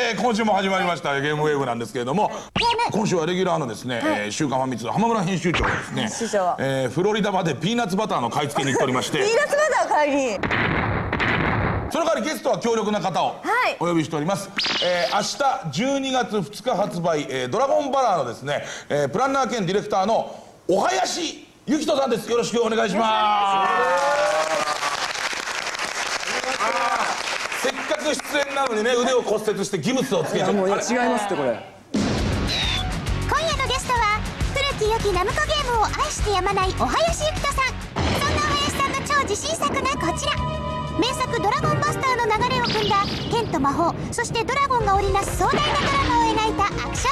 今週も始まりましたゲームウェーブなんですけれども、今週はレギュラーのですね、週刊ファミ通浜村編集長がですね、フロリダまでピーナッツバターの買い付けに行っておりまして、 ピーナッツバター買いに、 その代わりゲストは強力な方をお呼びしております。明日12月2日発売、ドラゴンバラーのですね、プランナー兼ディレクターのお林幸人さんです。よろしくお願いします。せっかく出演なのにね、腕を骨折してギブスをつけちゃう。 もう違いますってこれ。 今夜のゲストは古き良きナムコゲームを愛してやまないお林幸人さん。そんなお林さんの超自信作がこちら。名作「ドラゴンバスター」の流れを組んだ剣と魔法、そしてドラゴンが織りなす壮大なドラマを描いたアクションゲームなのだ。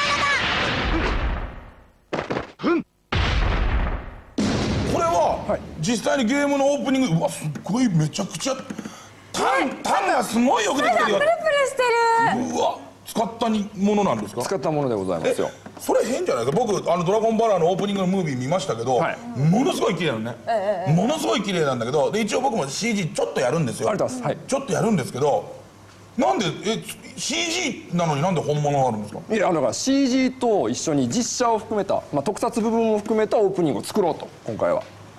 これは実際にゲームのオープニング、うわすっごいめちゃくちゃタンがすごいよくできてるよ。 プルプルしてる。 うわ、使ったものなんですか？ 使ったものでございますよ。 それ変じゃないですか。僕ドラゴンバラーのオープニングのムービー見ましたけど、ものすごい綺麗なのね、ものすごい綺麗なんだけど、で一応僕も CG ちょっとやるんですよ。 ありがとうございます。 ちょっとやるんですけど、なんでCG なのになんで本物があるんですか？ いや、だから CG と一緒に実写を含めた、特撮部分を含めたオープニングを作ろうと今回は。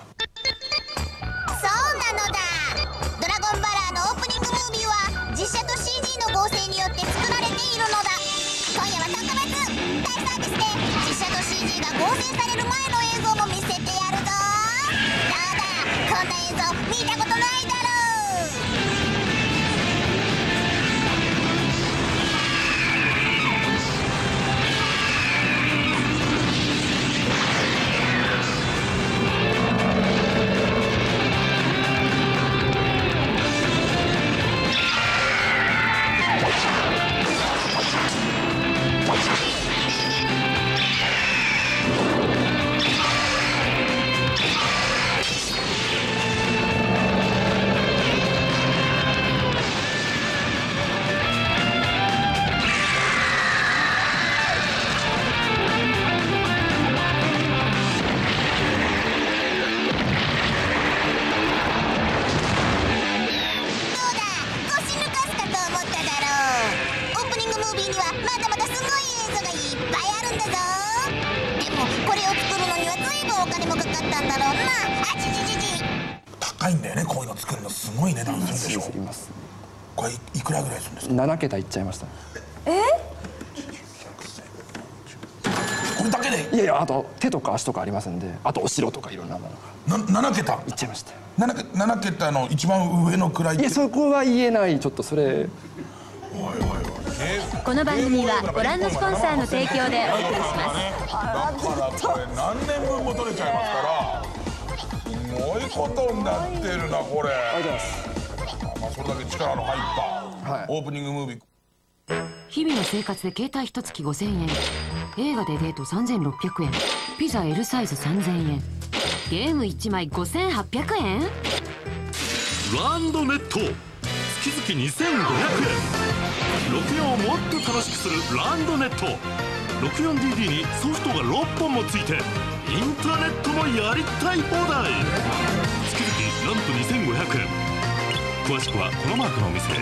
そうなのだ。ドラゴンバラーのオープニングムービーは実写と CG の合成によって作られているのだ。今夜は特別大サービスで実写と CG が合成される前の映像も見せてやるぞ。どうだ、こんな映像見たことないだろう。 高いんだよね、こういうの作るのすごい値段するでしょ。これいくらぐらいするんですか ？7桁いっちゃいました。 これだけで？ いやいや、あと手とか足とかありますんで、あとお城とかいろんなものが。 7桁いっちゃいました。 7桁の一番上の位って。 いや、そこは言えない。ちょっとそれ。 この番組はご覧のスポンサーの提供でお送りします。 だからこれ何年分も取れちゃいますから、すごいことになってるなこれ。 ありがとうございます。 それだけ力の入ったオープニングムービー。 日々の生活で携帯一月5000円、映画でデート3600円、ピザ L サイズ3000円、ゲーム1枚5800円。 ランドネット月々2500円。64をもっと楽しくするランドネット。 64DD にソフトが6本もついて、インターネットもやりたい放題。月々なんと2500円。詳しくはこのマークのお店で。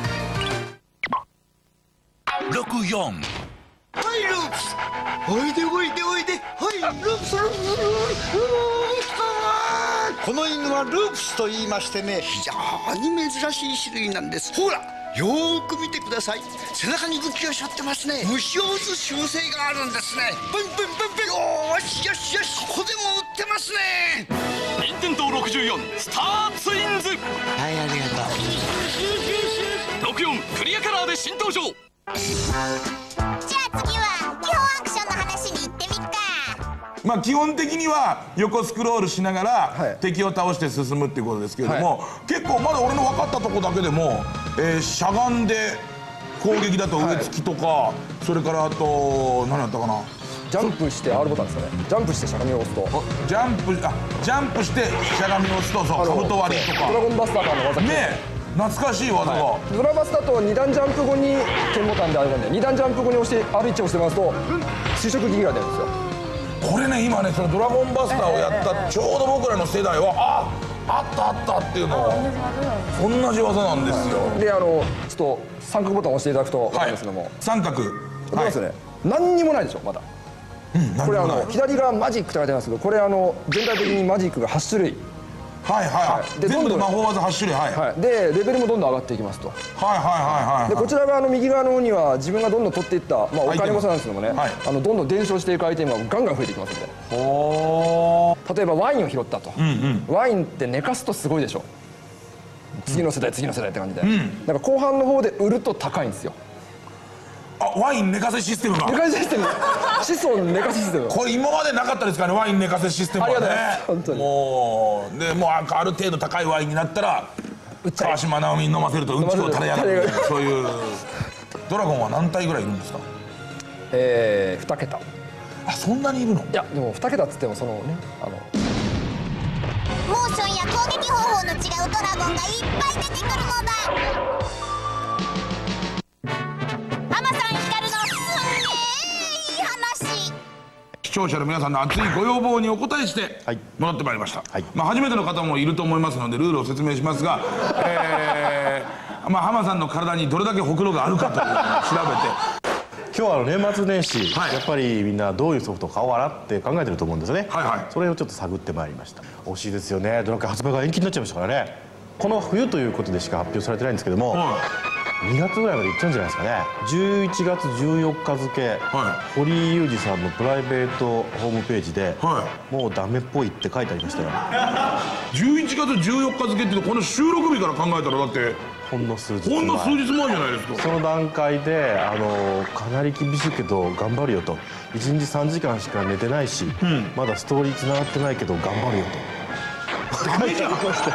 64。はいループス、おいでおいでおいで、はいループス、ループス、ループス。この犬はループスと言いましてね、非常に珍しい種類なんです。ほらよーく見てください。背中に武器を背負ってますね。虫を撃つ習性があるんですね。ブンブンブンブン。よしよしよし、ここでも撃ってますね。 任天堂64スターツインズ。 はい、ありがとう。 64クリアカラーで新登場。 じゃあ次は基本アクションの話に行ってみっか。 基本的には横スクロールしながら敵を倒して進むっていうことですけれども、結構まだ俺の分かったとこだけでも、しゃがんで攻撃だと上突きとか、それからあと何やったかな、 ジャンプして R ボタンですかね。ジャンプしてしゃがみを押すと、 ジャンプしてしゃがみを押すと、そう兜割りとかドラゴンバスターからの技ね、懐かしい技が、 ドラバスだと2段ジャンプ後に剣ボタンであれなんで、2段ジャンプ後に押して R1 押してますと垂直撃が出るんですよ。 これね、今ね、そのドラゴンバスターをやったちょうど僕らの世代はあったっていうの同じ技なんですよ。 でつと三角ボタンを押していただくと分かるんですけども、 三角分かりますよね。何にもないでしょまだ。これ左側マジックって書いてありますけど、これ全体的にマジックが8種類。 はいはい。で全部で魔法技8種類。 はい。でレベルもどんどん上がっていきますと。 はいはいはい。 でこちら側の右側の方には自分がどんどん取っていったお金もそうなんですけどもね、どんどん伝承していくアイテムがガンガン増えていきますので。例えばワインを拾ったと。ワインって寝かすとすごいでしょ。次の世代次の世代って感じで。なんか後半の方で売ると高いんですよ。 ワイン寝かせシステムが。 寝かせシステム。子孫寝かせシステム。 これ今までなかったですからね、ワイン寝かせシステムはね。 ありがとうございます本当に。 もうある程度高いワインになったら川島直美に飲ませるとうんちくを垂れやがる、そういう。ドラゴンは何体ぐらいいるんですか ？2桁。 そんなにいるの？ いやでも2桁っつってもそのねモーションや攻撃方法の違うドラゴンがいっぱい出てくるのだ。 視聴者の皆さんの熱いご要望にお応えして戻ってまいりました。初めての方もいると思いますのでルールを説明しますが、浜さんの体にどれだけほくろがあるかというのを調べて。 今日は年末年始、やっぱりみんなどういうソフトを買おうかなって考えてると思うんですね。それをちょっと探ってまいりました。惜しいですよね。ドラクエ発売が延期になっちゃいましたからね。この冬ということでしか発表されてないんですけども、2月ぐらいまでいっちゃうんじゃないですかね。11月14日付、堀井雄二さんのプライベートホームページで、もうダメっぽいって書いてありましたよ。 11月14日付っていうとこの収録日から考えたらだってほんの数日前じゃないですか。 その段階でかなり厳しいけど頑張るよと、1日3時間しか寝てないし、まだストーリーつながってないけど頑張るよと。 ダメじゃん。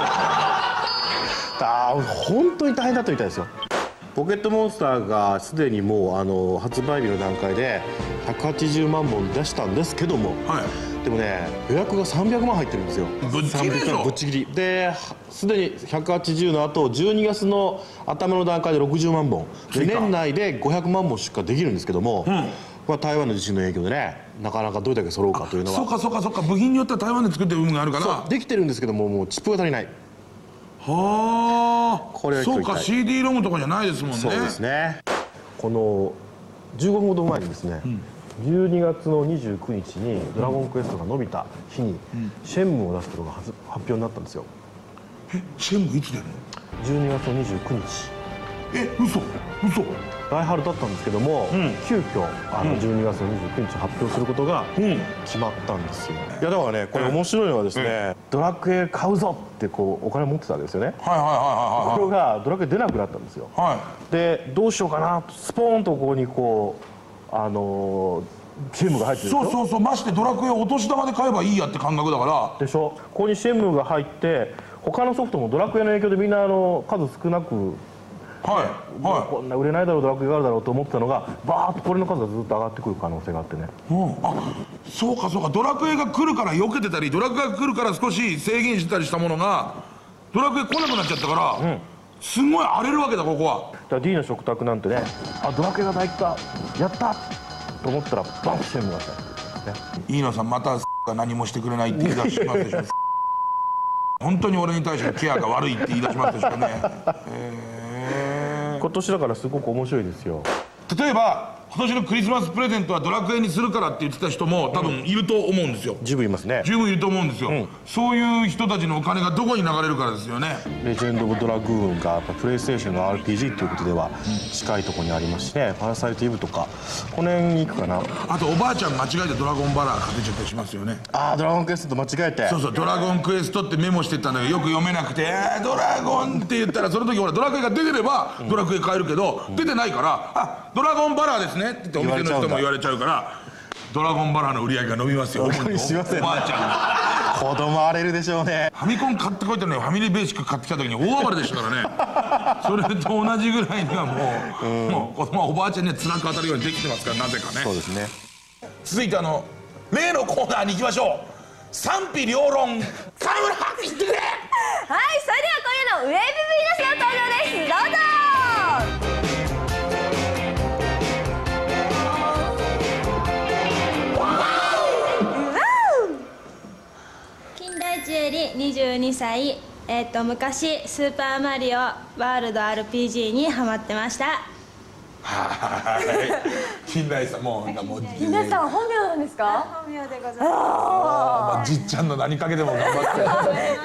本当に大変だったみたいですよ。ポケットモンスターがすでにもう発売日の段階で180万本出したんですけども、でもね予約が300万入ってるんですよ。 ぶっちぎりでしょ。 ぶっちぎりですでに180の後12月の頭の段階で60万本で年内で500万本出荷できるんですけども、台湾の地震の影響でねなかなかどれだけ揃うかというのは。 そうか部品によっては台湾で作ってる部分があるからできてるんですけども、もうチップが足りない。 これはそうか CD ロムとかじゃないですもんね。 そうですね。この15分ほど前にですね、12月の29日にドラゴンクエストが伸びた日にシェンムを出すことが発表になったんですよ。 シェンムいつ出るの ？12月の29日。 嘘大春だったんですけども、急遽12月の29日発表することが決まったんですよ。いやだからねこれ面白いのはですね、ドラクエ買うぞってお金持ってたわけですよね。ところがドラクエ出なくなったんですよ。でどうしようかなとスポーンとここにシェンムが入ってるでしょ。 そうましてドラクエお年玉で買えばいいやって感覚だからでしょ。ここにシェンムが入って他のソフトもドラクエの影響でみんな数少なくこんな売れないだろうドラクエがあるだろうと思ってたのがバーッとこれの数がずっと上がってくる可能性があってね。 そうかドラクエが来るから避けてたりドラクエが来るから少し制限してたりしたものがドラクエ来なくなっちゃったから、すごい荒れるわけだここは。 だから D の食卓なんてねドラクエが大来たやったと思ったらバンとシェンムが来たっていうね。 飯野さんまたが何もしてくれないって言い出しますでしょ。本当に俺に対してケアが悪いって言い出しますでしょうね。 今年だからすごく面白いですよ。 例えば今年のクリスマスプレゼントはドラクエにするからって言ってた人も多分いると思うんですよ。 十分いますね。 十分いると思うんですよ。そういう人たちのお金がどこに流れるからですよね。 レジェンド・オブ・ドラグーンがやっぱプレイステーションの RPG ということでは近いところにありますしね、パラサイト・イブとかこの辺に行くかな。 あとおばあちゃん間違えてドラゴンバラーかけちゃったりしますよね。 ドラゴンクエストと間違えて。 そうドラゴンクエストってメモしてったんだけどよく読めなくてドラゴンって言ったらその時ほらドラクエが出てればドラクエ買えるけど出てないからドラゴンバラーですねってお店の人も言われちゃうからドラゴンバラーの売り上げが伸びますよ。おばあちゃん子供荒れるでしょうね。 ファミコン買ってこいってねファミリーベーシック買ってきた時に大暴れでしたからね。それと同じぐらいにはもう子供はおばあちゃんには辛く当たるようにできてますからなぜかね。 そうですね。 続いて例のコーナーに行きましょう。賛否両論カムラ言ってくれ。 はい、それでは今夜のウェーブ V の登場です。どうぞ。 金田ジュエリー22歳昔スーパーマリオワールド RPG にハマってました。 はい。金田一さんもう金田一さんは本名なんですか？ 本名でございます。 まあじっちゃんの何かけでも頑張って。 このお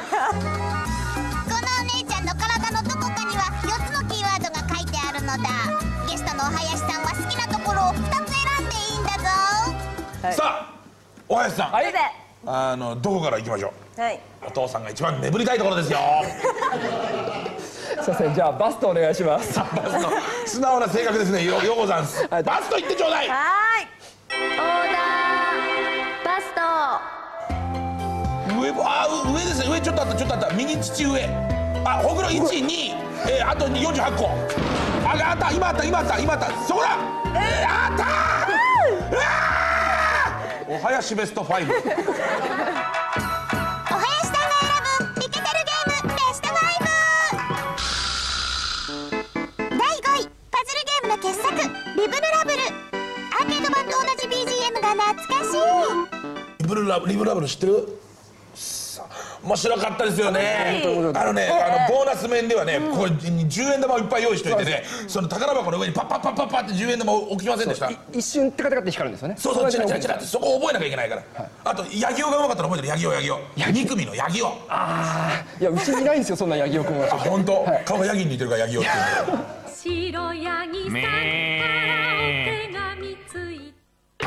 姉ちゃんの体のどこかには4つのキーワードが書いてあるのだ。ゲストのお林さんは好きなところを2つ選んでいいんだぞ。 さあお林さん、 はい、 どこから行きましょう。 はい、 お父さんが一番眠りたいところですよ。 すいません、じゃあバストお願いします。 バスト素直な性格ですね。ようござんす。バスト言ってちょうだい。 はーい、オーダーバスト。 上ですね。上ちょっとあった右父上。ほくろ1、2、あと48個。あった今あったそこだ。あったお林ベスト5。 お林さんが選ぶイケてるゲームベスト5。第5位、パズルゲームの傑作リブルラブル。アーケード版と同じ BGM が懐かしい。 リブラブル知ってる？面白かったですよね。ボーナス面ではね、これ10円玉をいっぱい用意しといてね、その宝箱の上にパッって10円玉を置きませんでした？ 一瞬テカテカって光るんですよね。 そうチラチラってそこ覚えなきゃいけないから。あとヤギオがうまかったら覚えてる？ヤギオ2組のヤギオ。 いやうちにいないんですよ、そんなヤギオ君は。 本当？顔がヤギに似てるからヤギオっていうの。 白ヤギさんからお手紙ついた。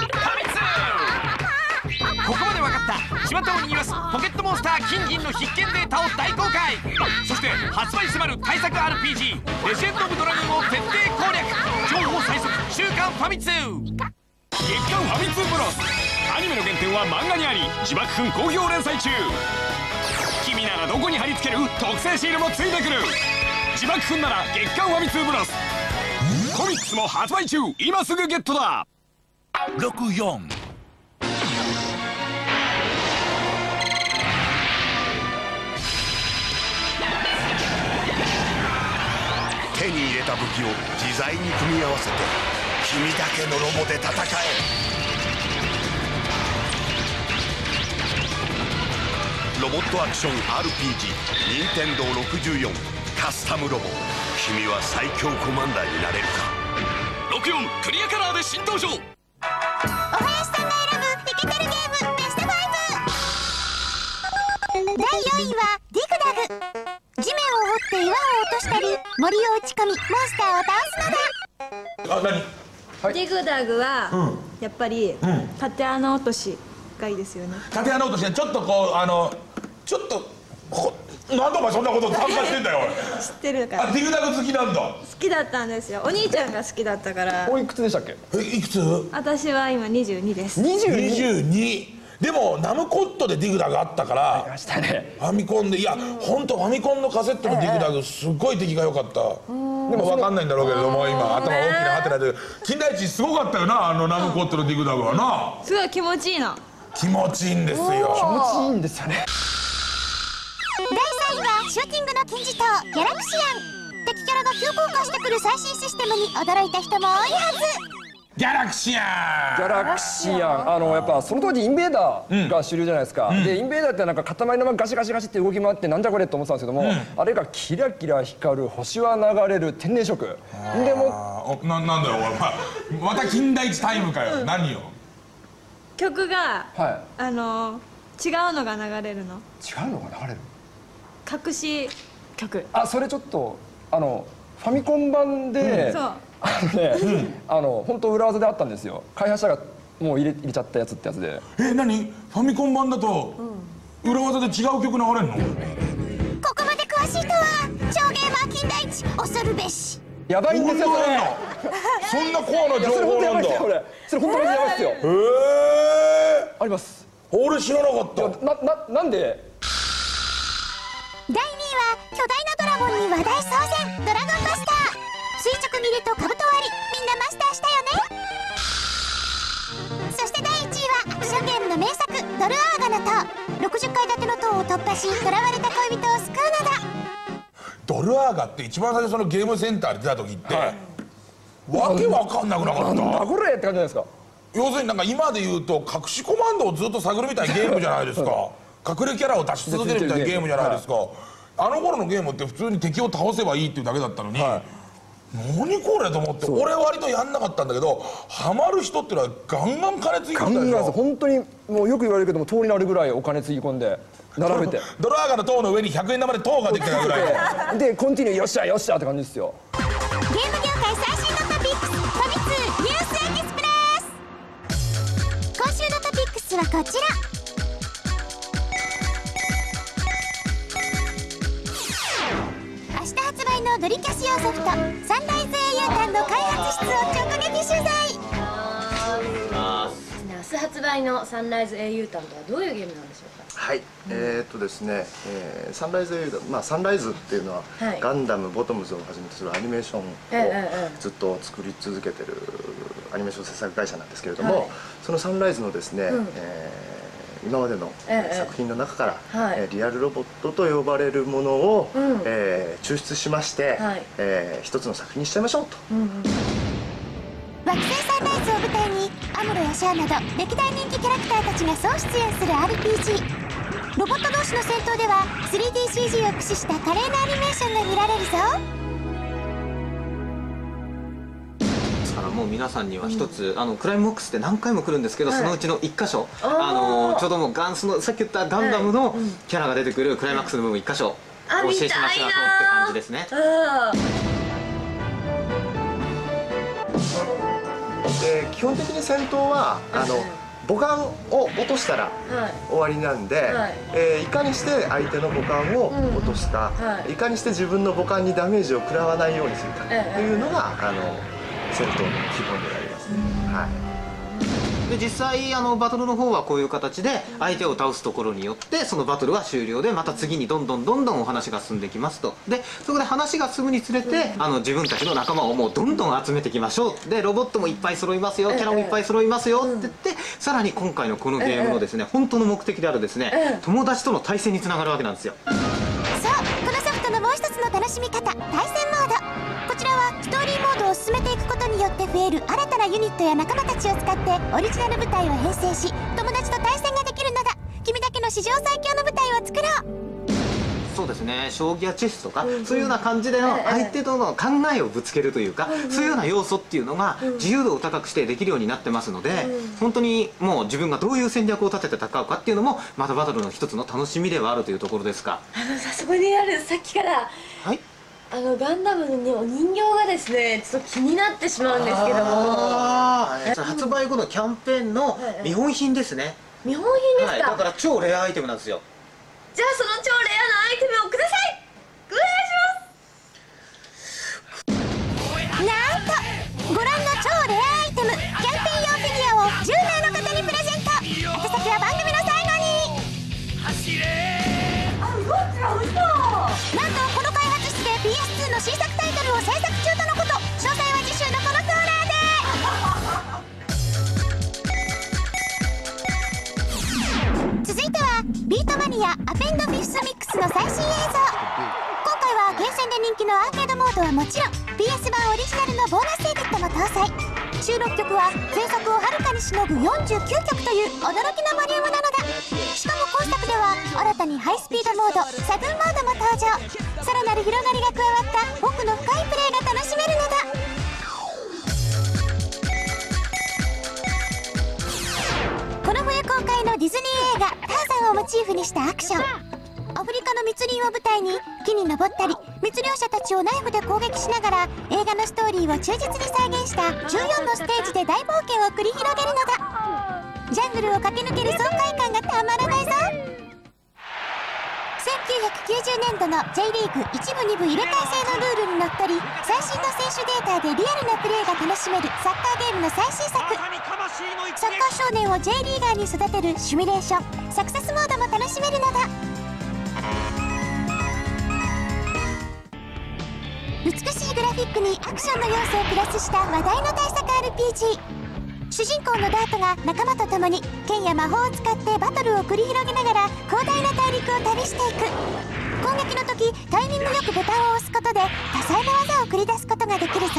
ここまで分かった巷を賑わすポケットモンスター金銀の必見データを大公開。そして発売迫る大作 RPG レジェンド・オブ・ドラゴンを徹底攻略。情報最速週刊ファミ通。月刊ファミ通ブロス。アニメの原点は漫画にあり、自爆君好評連載中。君ならどこに貼り付ける？特製シールもついてくる。自爆君なら月刊ファミ通ブロス。コミックスも発売中。今すぐゲットだ。 64 手に入れた武器を自在に組み合わせて君だけのロボで戦え。ロボットアクション RPG 任天堂64カスタムロボ。君は最強コマンダーになれるか。 64クリアカラーで新登場。 お林さんが選ぶイケてるゲームベスト5。第4位はディグダグ。地面を掘って岩を落としたり森を打ち込みモンスターを倒すのだ。 ディグダグはやっぱり縦穴落としがいいですよね。 縦穴落としね、ちょっとちょっとなんでお前そんなこと参加してんだよ。 知ってるから。 ディグダグ好きなんだ。 好きだったんですよ。お兄ちゃんが好きだったから。 おいくつでしたっけ？ いくつ？ 私は今22です。 22。でもナムコットでディグダグあったから、ファミコンで、いや本当ファミコンのカセットのディグダグすっごい出来が良かった。でも分かんないんだろうけれども、今頭大きなハテナで。金田一すごかったよな、ナムコットのディグダグはな。 すごい気持ちいいな。 気持ちいいんですよ。 気持ちいいんですよね。 第3位はシューティングの金字塔ギャラクシアン。敵キャラが急降下してくる最新システムに驚いた人も多いはず。 ギャラクシアンやっぱその当時インベーダーが主流じゃないですか。でインベーダーってなんか塊のままガシガシって動き回ってなんじゃこれって思ってたんですけども、あれがキラキラ光る星は流れる天然色でもなんだよお前、また金田一タイムかよ。何よ。 曲が違うのが流れるの。 違うのが流れる隠し曲。 それちょっとファミコン版で本当裏技であったんですよ。開発者がもう入れちゃったやつってやつで。 何？ファミコン版だと裏技で違う曲流れるの？ ここまで詳しいとは。超ゲーマー金田一恐るべし。 やばいんですよそんなコアな情報なんだ。 それ本当にやばいですよ。あります。 俺知らなかった。 なんで？ 第2位は巨大なドラゴンに話題騒然、ドラゴンバスター。垂直ミレとカブト割り、みんなマスターしたよね。そして第1位はアクションゲームの名作ドルアーガナと60階建ての塔を突破し囚われた恋人を救うのだ。 ドルアーガって一番最初そのゲームセンターで出た時って、わけわかんなくなかった？ なんだこれって感じじゃないですか。 要するになんか今で言うと隠しコマンドをずっと探るみたいなゲームじゃないですか。 隠れキャラを出し続けるみたいなゲームじゃないですか。あの頃のゲームって普通に敵を倒せばいいっていうだけだったのに、何これと思って、俺割とやんなかったんだけど、ハマる人っていうのはガンガン金つぎ込んだでしょ。 本当にもうよく言われるけども、塔になるぐらいお金つぎ込んで並べて、 ドラーガの塔の上に100円玉で塔ができたぐらいでコンティニューよっしゃよっしゃって感じですよ。 ゲーム業界最新のトピックス、ファミ通ニュースエキスプレス。今週のトピックスはこちら。明日発売のドリキャス用ソフト、サンライズ英雄譚の開発室を直撃取材。 明日発売のサンライズ英雄譚とはどういうゲームなんでしょうか。 はい、ですね、サンライズ英雄譚、サンライズっていうのは、ガンダムボトムズをはじめとするアニメーションをずっと作り続けてるアニメーション制作会社なんですけれども、そのサンライズのですね、今までの作品の中から、リアルロボットと呼ばれるものを、抽出しまして、一つの作品にしちゃいましょうと。 惑星サンライズを舞台にアムロやシャアなど歴代人気キャラクターたちが総出演する RPG。 ロボット同士の戦闘では 3DCG を駆使した華麗なアニメーションが見られるぞ。 ですからもう皆さんには一つ、クライマックスって何回も来るんですけど、そのうちの1箇所、ちょうどもうさっき言ったガンダムのキャラが出てくるクライマックスの部分1箇所お教えしましたとって感じですね。 基本的に戦闘は母艦を落としたら終わりなんで、いかにして相手の母艦を落とすか、いかにして自分の母艦にダメージを食らわないようにするかというのが戦闘の基本でありますね。 で実際バトルの方はこういう形で相手を倒すところによってそのバトルは終了で、また次にどんどんお話が進んできますと。でそこで話が進むにつれて、自分たちの仲間をもうどんどん集めていきましょう。でロボットもいっぱい揃いますよ、キャラもいっぱい揃いますよって言って、さらに今回のこのゲームのですね、本当の目的であるですね、友達との対戦につながるわけなんですよ。 そう、このソフトのもう一つの楽しみ方、対戦モード。こちらはストーリーモードを進めていくことによって増える新たなユニットや仲間たちを使ってオリジナル部隊を編成し、友達と対戦ができるのだ。君だけの史上最強の部隊を作ろう。 そうですね、将棋やチェスとかそういうような感じでの相手との考えをぶつけるというか、そういうような要素っていうのが自由度を高くしてできるようになってますので、本当にもう自分がどういう戦略を立てて戦うかっていうのもまたバトルの一つの楽しみではあるというところですか。 そこにあるさっきからガンダムのお人形がですねちょっと気になってしまうんですけども、 発売後のキャンペーンの見本品ですね。 見本品ですか。 だから超レアアイテムなんですよ。 じゃあその超レアなアイテムをください。お願いします。 なんとご覧の超レアアイテムキャンペーン用フィギュアを10名の方にプレゼント。宛先は番組の最後に。なんとこの開発室で PS2 の新作タイトルを制作中とのこと。詳細は次週のこのコーナーで。続いてはビートマニアアペンドフィフスミックスの最新映像。今回はゲーセンで人気のアーケードモードはもちろん PS 版オリジナルのボーナスエディットも搭載。収録曲は前作をはるかにしのぐ49曲という驚きのボリュームなのだ。しかも今作では新たにハイスピードモード、サグンモードも登場。さらなる広がりが加わった奥の深いプレイが楽しめるのだ。この冬公開のディズニー映画「ターザン」をモチーフにしたアクション。アフリカの密林を舞台に木に登ったり密猟者たちをナイフで攻撃しながら映画のストーリーを忠実に再現した14のステージで大冒険を繰り広げるのだ。ジャングルを駆け抜ける爽快感がたまらないぞ。1990年度の J リーグ1部2部入れ替え制のルールにのっとり、最新の選手データでリアルなプレーが楽しめるサッカーゲームの最新作。サッカー少年を J リーガーに育てるシミュレーションサクセスモードも楽しめるのだ。美しいグラフィックにアクションの要素をプラスした話題の大作 RPG。 主人公のダートが仲間と共に剣や魔法を使ってバトルを繰り広げながら広大な大陸を旅していく。攻撃の時タイミングよくボタンを押すことで多彩な技を繰り出すことができるぞ。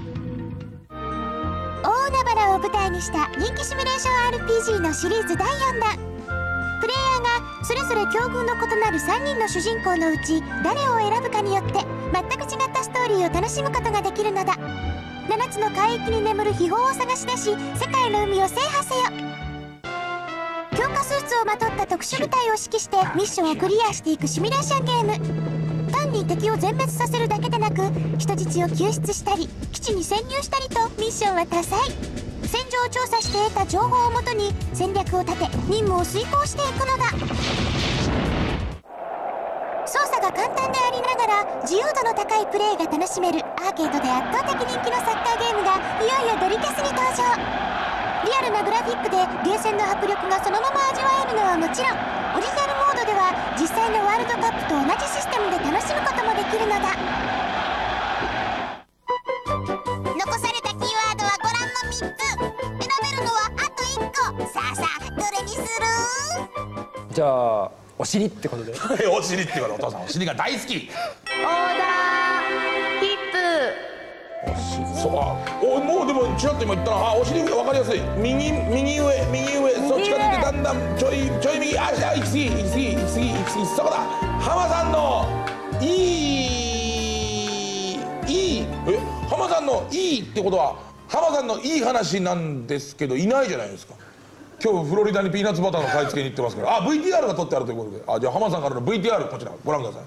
大海原を舞台にした人気シミュレーション RPG のシリーズ第4弾。プレイヤーがそれぞれ境遇の異なる3人の主人公のうち誰を選ぶかによって全く違ったストーリーを楽しむことができるのだ。7つの海域に眠る秘宝を探し出し、世界の海を制覇せよ。強化スーツをまとった特殊部隊を指揮してミッションをクリアしていくシミュレーションゲーム。単に敵を全滅させるだけでなく、人質を救出したり基地に潜入したりとミッションは多彩。戦場を調査して得た情報をもとに戦略を立て任務を遂行していくのだ。操作が簡単でありながら自由度の高いプレイが楽しめるアーケードで圧倒的人気のサッカーゲームがいよいよドリキャスに登場。リアルなグラフィックでゲーセンの迫力がそのまま味わえるのはもちろん、オリジナルモードでは実際のワールドカップと同じシステムで楽しむこともできるのだ。 残されたキーワードはご覧の3つ。選べるのはあと1個。さあさあ、どれにする？ じゃあお尻ってことで。 お尻って言うからお父さんお尻が大好き。 オーダーヒップ。 そう、もうでもちらっと今言ったら、お尻分かりやすい。右上、そっちから出てだんだんちょい右、行き過ぎ、そこだ。浜さんの浜さんのいいってことは浜さんのいい話なんですけど、いないじゃないですか。今日フロリダにピーナッツバターの買い付けに行ってますから、VTR が撮ってあるということで、じゃあ浜さんからの VTR こちらご覧ください。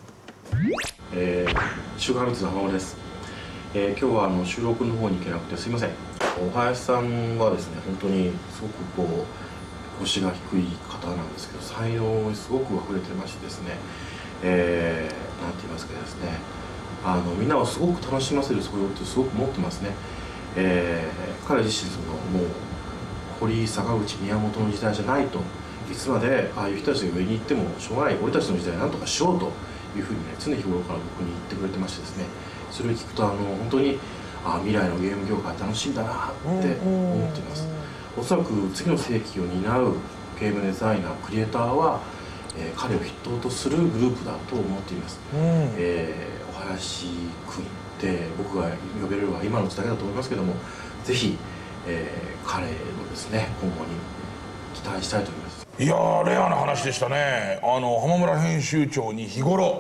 週刊ハルツの浜尾です。今日は収録の方に行けなくてすいません。お林さんはですね、本当にすごく腰が低い方なんですけど、才能にすごく溢れてましてですね、なんて言いますかですね、みんなをすごく楽しませる素養ってすごく持ってますね。彼自身もう堀坂口宮本の時代じゃないと、いつまでああいう人たちが上に行ってもしょうがない、俺たちの時代なんとかしようというふうにね、常日頃から僕に言ってくれてましてですね、それを聞くと本当に未来のゲーム業界楽しいんだなって思っています。おそらく次の世紀を担うゲームデザイナークリエイターは、彼を筆頭とするグループだと思っています。お林君って僕が呼べるのは今の時代だと思いますけども、ぜひ、彼のですね今後に期待したいと思います。 いやー、レアな話でしたね。浜村編集長に日頃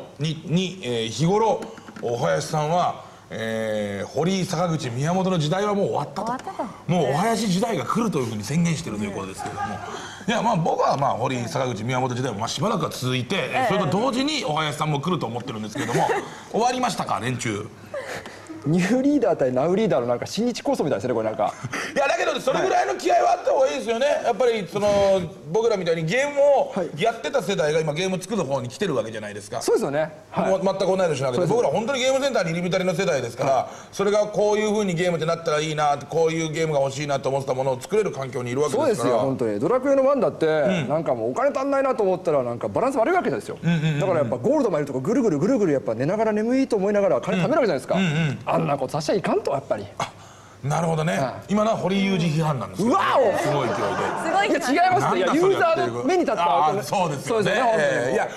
お林さんは、堀井坂口宮本の時代はもう終わったと、もうお林時代が来るというふうに宣言しているということですけれども、いや僕は堀井坂口宮本時代もしばらくは続いて、それと同時にお林さんも来ると思ってるんですけれども、終わりましたか連中。 ニューリーダー対ナウリーダーのなんか新日構想みたいですね、これなんか。 いやだけどそれぐらいの気合はあった方がいいですよね。やっぱり僕らみたいにゲームをやってた世代が今ゲーム作る方に来てるわけじゃないですか。 そうですよね。 全く同い年なわけで、僕ら本当にゲームセンターに入り浸りの世代ですから、それがこういう風にゲームってなったらいいな、こういうゲームが欲しいなと思ってたものを作れる環境にいるわけですから。 そうですよ、本当に。ドラクエの1だってなんかもうお金足んないなと思ったらなんかバランス悪いわけですよ。だからやっぱゴールドマイルとかぐるぐるやっぱ寝ながら眠いと思いながら金貯めるわけじゃないですか。あんなことさせちゃいかんと、やっぱり。 なるほどね。今のは堀井雄二批判なんですよ。 うわお、 すごい勢いで。 すごい。 いや違いますね。いやユーザーの目に立った。 そうですよね。いや。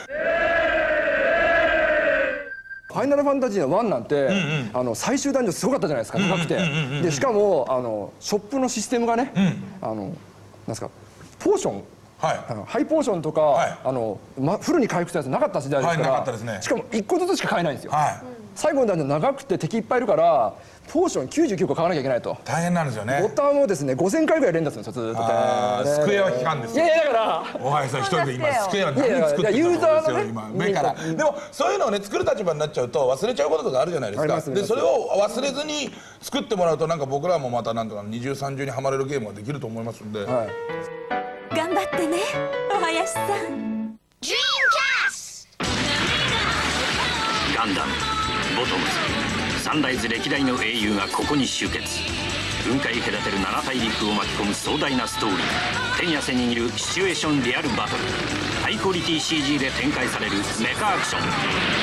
ファイナルファンタジーの1なんて最終ダンジョンすごかったじゃないですか、高くて。でしかもショップのシステムがね、なんですかポーション、ハイポーションとかフルに回復したやつなかった時代ですから、しかも1個ずつしか買えないんですよ。最後のダンジョン長くて敵いっぱいいるからポーション99個買わなきゃいけないと。 大変なんですよね。 ボタンをですね5000回ぐらい連打するんですよ、ずっと。 スクエアは批判ですよ。 いやだからお林さん一人で今スクエア何作ってるんですよ、ユーザーのね目から。でもそういうのをね作る立場になっちゃうと忘れちゃうこととかあるじゃないですか。でそれを忘れずに作ってもらうと、なんか僕らもまたなんとか二重三重にはまれるゲームができると思いますんで。 頑張ってね、お林さん。ドリームキャスト。 ガンダムボトムズ、サンライズ歴代の英雄がここに集結。雲海隔てる7大陸を巻き込む壮大なストーリー、手に汗握るシチュエーションリアルバトル、ハイクオリティ CG で展開されるメカアクション。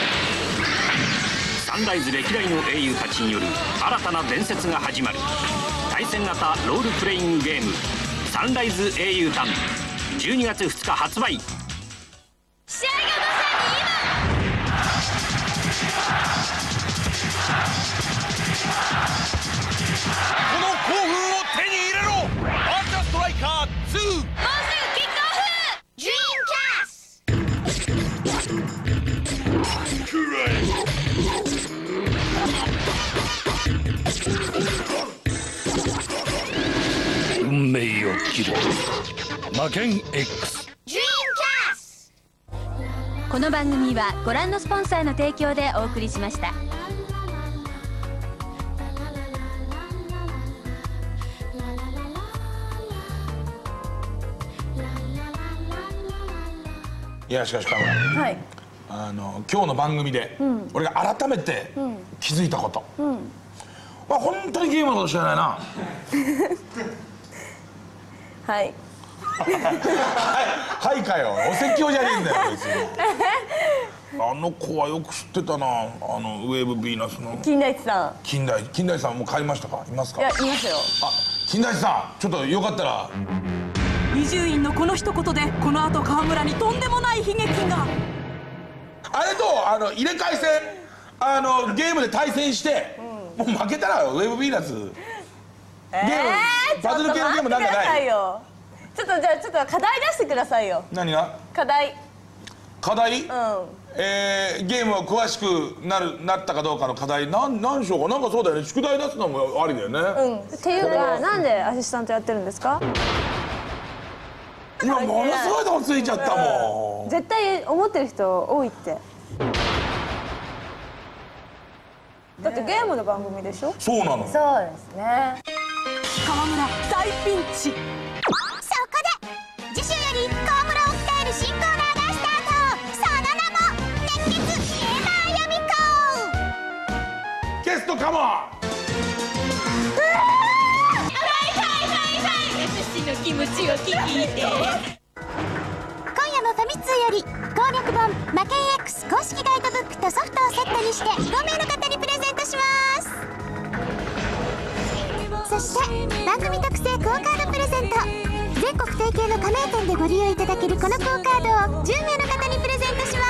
サンライズ歴代の英雄たちによる新たな伝説が始まる対戦型ロールプレイングゲーム、サンライズ英雄譚、12月2日発売。 試合がまさにこの興奮を手に入れろ。アーチャーストライカー2、もうすぐキックオフ。 ドリームキャスト。 きる魔剣 X。 この番組はご覧のスポンサーの提供でお送りしました。 いやしかしカメラ、はい、今日の番組で、俺が改めて気づいたこと、本当にゲームのこと知らないな。 はい。 はいかよ、お説教じゃねえんだよ別に。あの子はよく知ってたな、ウェーブヴィーナスの金田一さん。 金田一さんもう帰りましたか？いますか？ いや、いますよ。 あ、金田一さん、ちょっとよかったら。 伊集院のこの一言でこの後川村にとんでもない悲劇が。 あれと入れ替え戦、ゲームで対戦して、もう負けたらウェーブヴィーナスゲーム、バトル系のゲームなんかない？ ちょっとじゃあちょっと課題出してくださいよ。 何が？課題？ゲームを詳しくなったかどうかの課題、なんしようか。なんかそうだよね、宿題出すのもありだよね。 っていうか、なんでアシスタントやってるんですか？ 今ものすごいとこついちゃったもん。 絶対思ってる人多いって。だってゲームの番組でしょ？ そうなの。 そうですね。 川村大ピンチ。 そこで次週より川村を鍛える新コーナーがスタート。その名も熱血ゲーマー予備校。 ゲストカモン。 私の気持ちを聞いて。今夜もファミ通より攻略本魔剣 X 公式ガイドブックとソフトをセットにして5名の方にプレゼントします。そして番組特製クオカードプレゼント、全国提携の加盟店でご利用いただけるこのクオカードを10名の方にプレゼントします。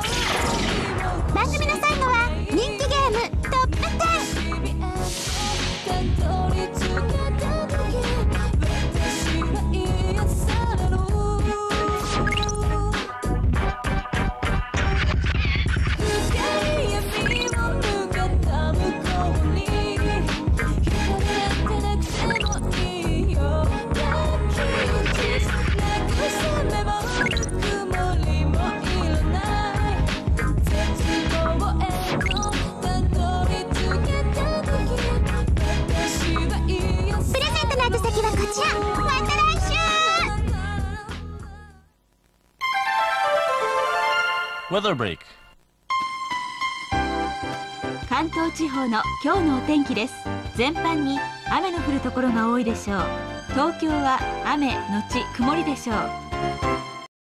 番組の最後は人気ゲームトップ10。 関東地方の今日のお天気です。全般に雨の降るところが多いでしょう。東京は雨のち曇りでしょう。